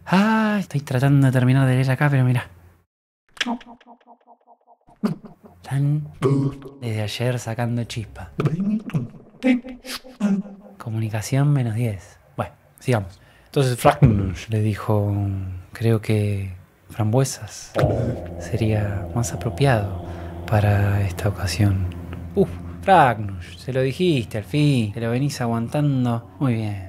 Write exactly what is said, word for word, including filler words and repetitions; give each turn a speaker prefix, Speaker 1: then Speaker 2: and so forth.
Speaker 1: Ah, estoy tratando de terminar de leer acá, pero mirá. Están desde ayer sacando chispa. Comunicación menos diez. Bueno, sigamos. Entonces Fragnus le dijo, creo que frambuesas sería más apropiado para esta ocasión. Uf, Fragnus, se lo dijiste al fin, te lo venís aguantando. Muy bien.